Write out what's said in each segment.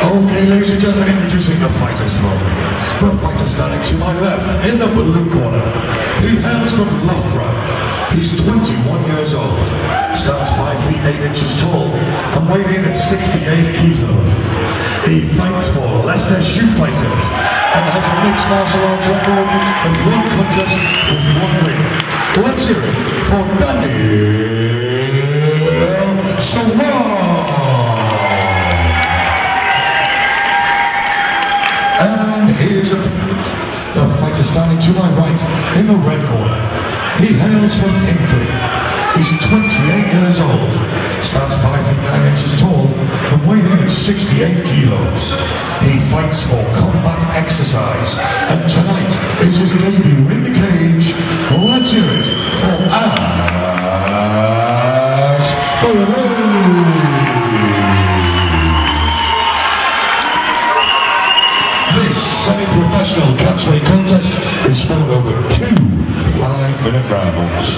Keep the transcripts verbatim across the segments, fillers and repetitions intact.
Okay, ladies and gentlemen, introducing the fighters program. The fighter standing to my left, in the blue corner. He hails from Loughborough. He's twenty-one years old, stands five feet eight inches tall, and weighing in at sixty-eight kilos. He fights for Leicester Shoe Fighters, and has a mixed martial arts record of one contest with one win. Let's hear it for Daniel Swan. And here's a the fighter standing to my right in the red corner. He hails from England. He's twenty-eight years old, stands five feet nine inches tall, and weighing in at sixty-eight kilos. He fights for combat exercise, and tonight is his debut in the cage. Let's hear it for Ash Barrow. This semi-professional catchweight contest is fought over two five-minute rounds.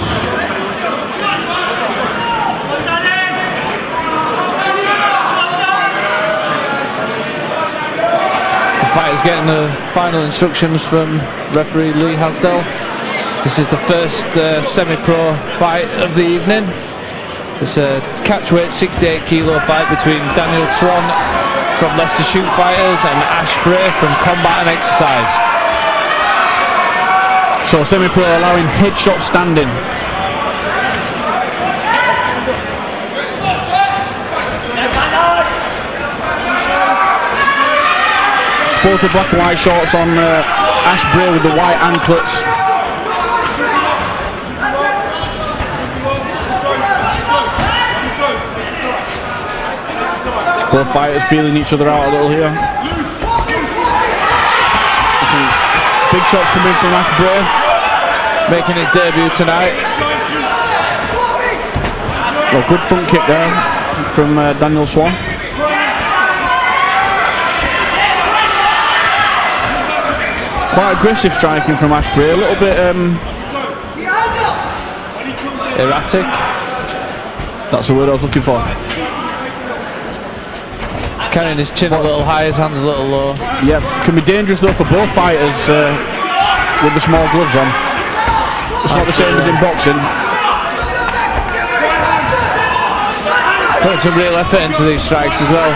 The fighter's getting the final instructions from referee Lee Hasdell. This is the first uh, semi-pro fight of the evening. It's a catchweight sixty-eight kilo fight between Daniel Swan from Leicester Shoot Fighters and Ash Bray from Combat and Exercise. So semi-pro allowing headshot standing. Both the black and white shorts on uh, Ash Bray with the white anklets. Both fighters feeling each other out a little here. Big shots coming from Ash Bray, making his debut tonight. Well, good front kick there from uh, Daniel Swan. Quite aggressive striking from Ash Bray, a little bit um, erratic. That's the word I was looking for. Carrying his chin a little high, his hands a little low. Yeah, can be dangerous though for both fighters uh, with the small gloves on. It's not the same as in boxing. Putting some real effort into these strikes as well.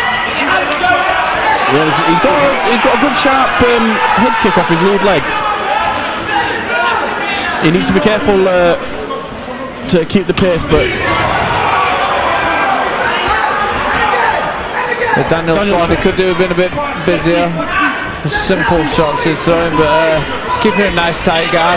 Yeah, he's got a, he's got a good sharp um, head kick off his lead leg. He needs to be careful uh, to keep the pace, but But Daniel, Daniel Swan, he could do a bit a bit busier. Simple shots he's throwing, but uh, keeping it nice tight guard.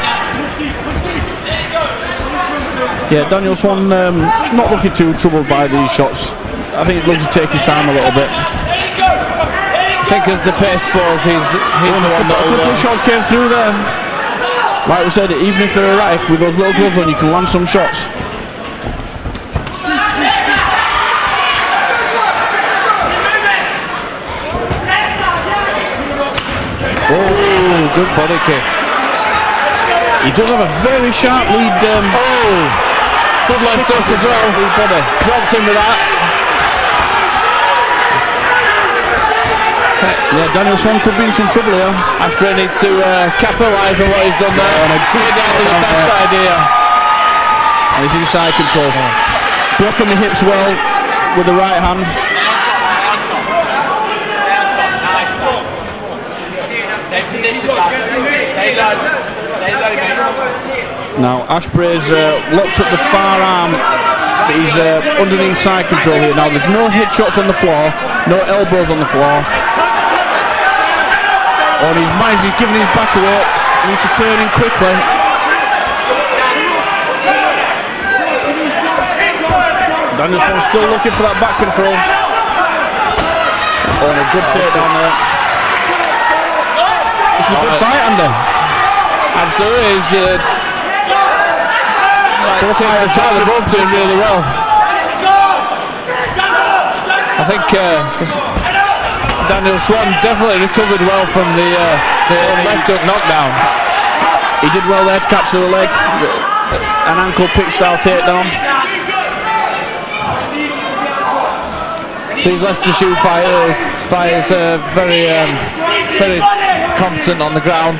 Yeah, Daniel Swan um, not looking too troubled by these shots. I think he loves to take his time a little bit. I think as the pace slows, he's he's oh, the one that will. Good shots came through there. Like we said, even if they're erratic, with those little gloves on, you can land some shots. Oh, good body kick. He does have a very sharp lead. Um, oh, good left hook as well. Lead body. Dropped him with that. Yeah, Daniel Swan could be in some trouble here. Ash Bray needs to uh, capitalise on what he's done there. Yeah, Take down with the best idea. And he's in side control. Blocking the hips well with the right hand. Now Ash Bray's uh, locked up the far arm, but he's uh, underneath side control here. Now there's no headshots on the floor, no elbows on the floor. On his mind, he's giving his back away. He needs to turn in quickly. Daniel Swan still looking for that back control. Oh, and a good takedown there. This is a good fight, Andy. Absolutely, he's uh, like taking the time, they're both doing really well. I think uh, Daniel Swan definitely recovered well from the, uh, the left hook knockdown. He did well there to capture the leg. An ankle pick style takedown. These Leicester Shoot Fighters Fighters are very, um, very competent on the ground.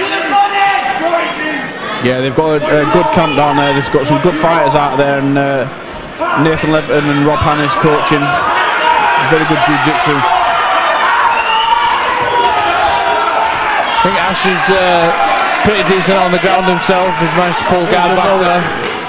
Yeah, they've got a, a good camp down there. They've got some good fighters out there, and uh, Nathan Leviton and Rob Hannes coaching. Very good jiu-jitsu. I think Ash is uh, pretty decent on the ground himself. He's managed to pull guard back there.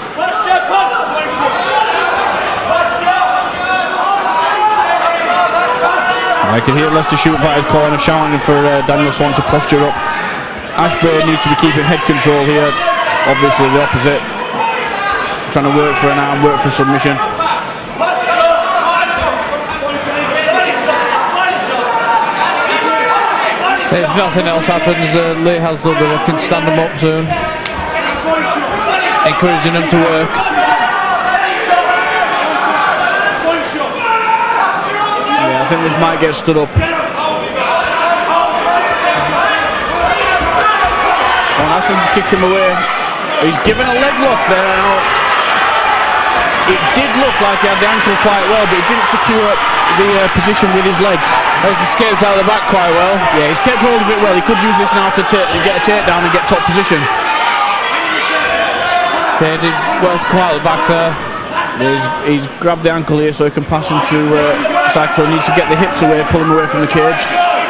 I can hear Leicester Shoot Fighters calling and shouting for uh, Daniel Swan to posture up. Ashbray needs to be keeping head control here. Obviously the opposite. Trying to work for an arm, work for submission. If nothing else happens, uh, Lee Hasdell will be looking to stand them up soon, encouraging them to work. Yeah, I think this might get stood up. Oh, Ashland's kicked him away. He's given a leg lock there now. It did look like he had the ankle quite well, but he didn't secure the uh, position with his legs. He's escaped out of the back quite well. Yeah, he's kept hold of it well. He could use this now to get a takedown and get top position. Yeah, he did well to come out of the back there. He's, he's grabbed the ankle here so he can pass into uh, Cyclo. Needs to get the hips away, pull him away from the cage.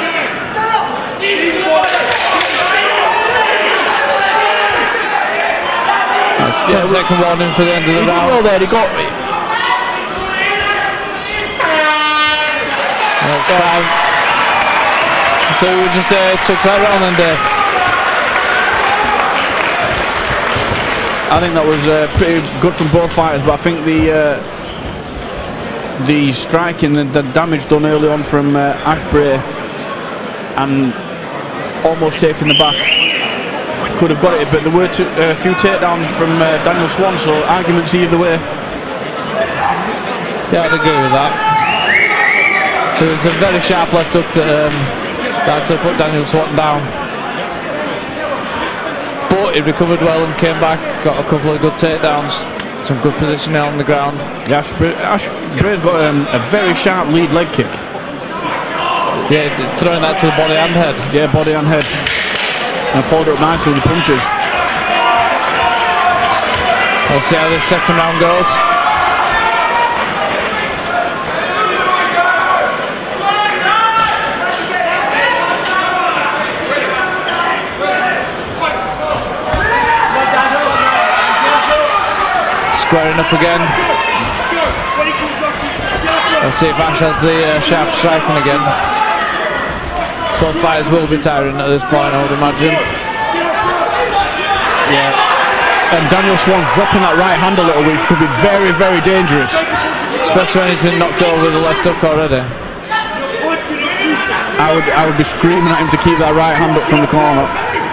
That's ten yeah, second warning for the end of the he round. Well there, he got. Five. So we just uh, took that round then, Dave. I think that was uh, pretty good from both fighters, but I think the uh, the striking, the, the damage done early on from uh, Ashbray and almost taking the back could have got it, but there were two, uh, a few takedowns from uh, Daniel Swan, so arguments either way. Yeah, I'd agree with that. It was a very sharp left hook that um, had to put Daniel Swan down. But he recovered well and came back, got a couple of good takedowns, some good positioning on the ground. Yeah, Ashbray's got um, a very sharp lead leg kick. Yeah, throwing that to the body and head. Yeah, body and head. And followed up nicely with the punches. We'll see how this second round goes. Squaring up again. Let's see if Ash has the uh, sharp striking again. Both fighters will be tiring at this point, I would imagine. Yeah. And Daniel Swan's dropping that right hand a little, which could be very, very dangerous. Especially when he's been knocked over with the left hook already. I would, I would be screaming at him to keep that right hand up from the corner.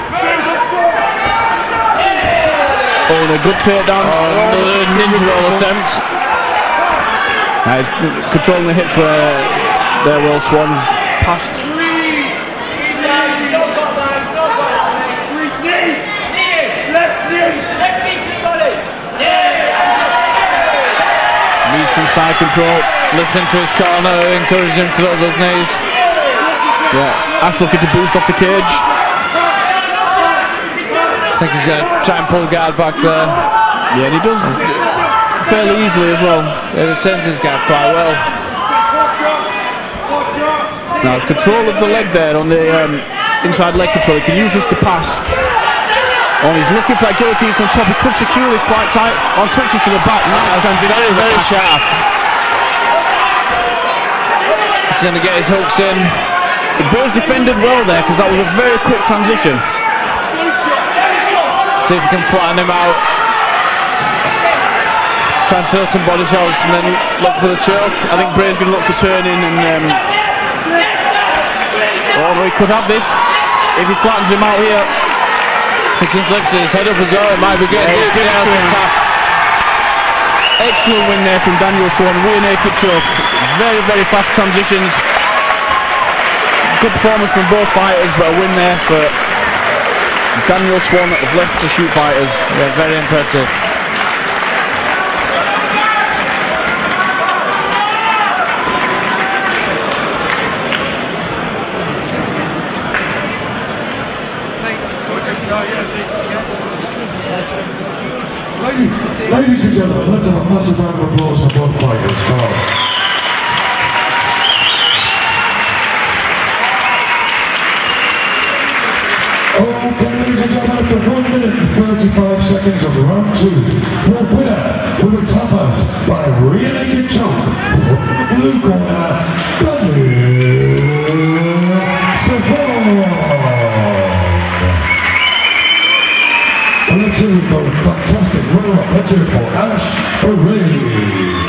Oh, and a good takedown. Oh, another ninja roll attempt. Now he's controlling the hips where there Will Swan's passed. Needs some side control. Listen to his corner, encourage him to throw those knees. Yeah, Ash looking to boost off the cage. I think he's going to try and pull guard back there. Yeah, and he does fairly easily as well. He retains his guard quite well. Now, control of the leg there on the um, inside leg control. He can use this to pass. Oh, and he's looking for that guillotine from top. He could secure this quite tight. On switches to the back. Nice, very, very sharp. He's going to get his hooks in. The Bulls defended well there because that was a very quick transition. See if he can flatten him out. Try and throw some body shots and then look for the choke. I think Bray's going to look to turn in and... Um, oh, he could have this. If he flattens him out here. I think he's lifted his head up as well. It might be getting yeah, good out the top. Excellent win there from Daniel Swan. Rear naked choke. Very, very fast transitions. Good performance from both fighters, but a win there for Daniel Swan of Leicester Shoot Fighters. Yeah, very impressive. Ladies and gentlemen, let's have a massive round of applause for both fighters. Come on. Okay, ladies and gentlemen, after one minute and thirty-five seconds of round two, the winner with a tap out by rear naked choke from the blue corner, Daniel Savon. Let's hear it for a fantastic runner-up. Let's hear it for Ash Array.